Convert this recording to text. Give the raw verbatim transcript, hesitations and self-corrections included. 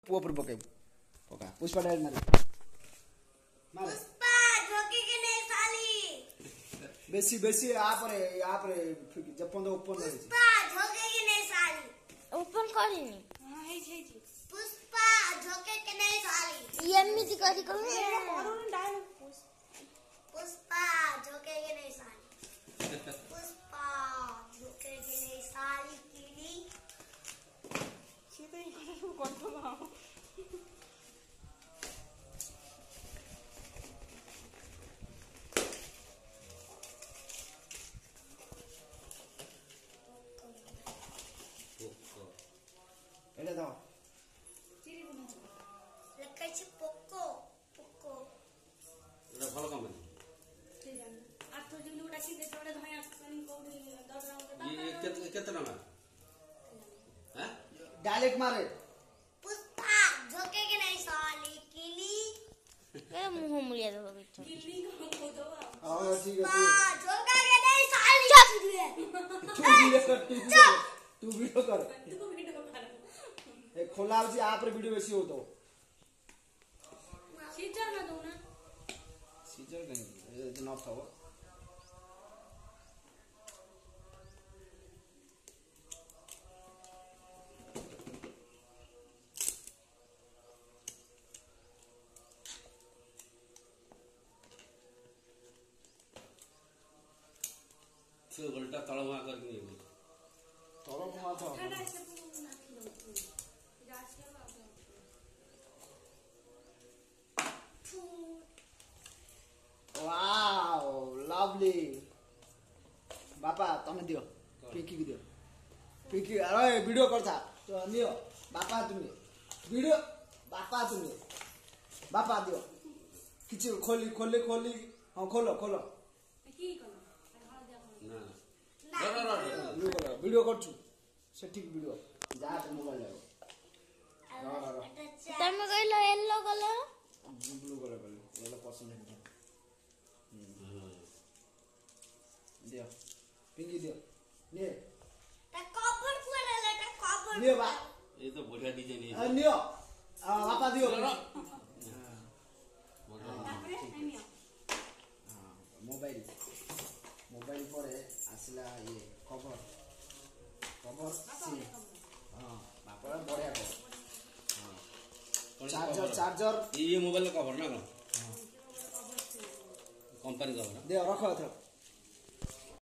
पुआ पर पके पका पुष्पा डाल मारे मारे पुष्पा झोके के नहीं साली बेसी बेसी आ पर आ पर जपन तो ओपन है पुष्पा झोके के नहीं साली ओपन करिनी हां हे छै जी पुष्पा झोके के नहीं साली एमिति करी करू करून डाल पुष्पा झोके के नहीं साली पुष्पा झोके के नहीं साली कीनी सीधे करू कोन बा एले दाओ चिरी बना लकै छै पोको पोको एला भल काम है ठीक है आ तो जिनु डाकी दे तोड़े धया कनी कोडी दस राउंड ये केते केते टका हैं डायरेक्ट मारे पुष्पा झोके के नहीं साली कीनी ए मुंह मुलिया दो बिच कीनी को दो हां ठीक है पुष्पा झोके के नहीं साली तू वीडियो कर तू वीडियो कर तू वीडियो कर ए खोला जी आप रे वीडियो बेसी हो तो सीजर ना दो ना सीजर नहीं ये न था वो से उल्टा तळवा करके नहीं तोरो हुआ था वाओ लवली बापा तमे दियो पिंकी की दियो पिंकी अरे वीडियो करता तो नियो बापा तुम वीडियो बापा तुम बापा दियो किछ खोली खोली खोली हां खोलो खोलो की कलो ना रो रो रो वीडियो कर वीडियो करछु से ठीक वीडियो जा तो मोबाइल ले रो रो रो तमे कहलो येलो कलर ब्लू कलर कर येलो पसंद है दियो पिंकी दियो ने ता कवर पूरा ले ता कवर नियो बा ये तो बढ़िया डिजाइन है आ नियो आ बापा दियो रो मोबाइल मोबाइल पर आसला ये कवर कवर सी हां बापा बढ़िया कवर हां चार्जर चार्जर ये मोबाइल का कवर ना कंपनी का कवर दियो रखो था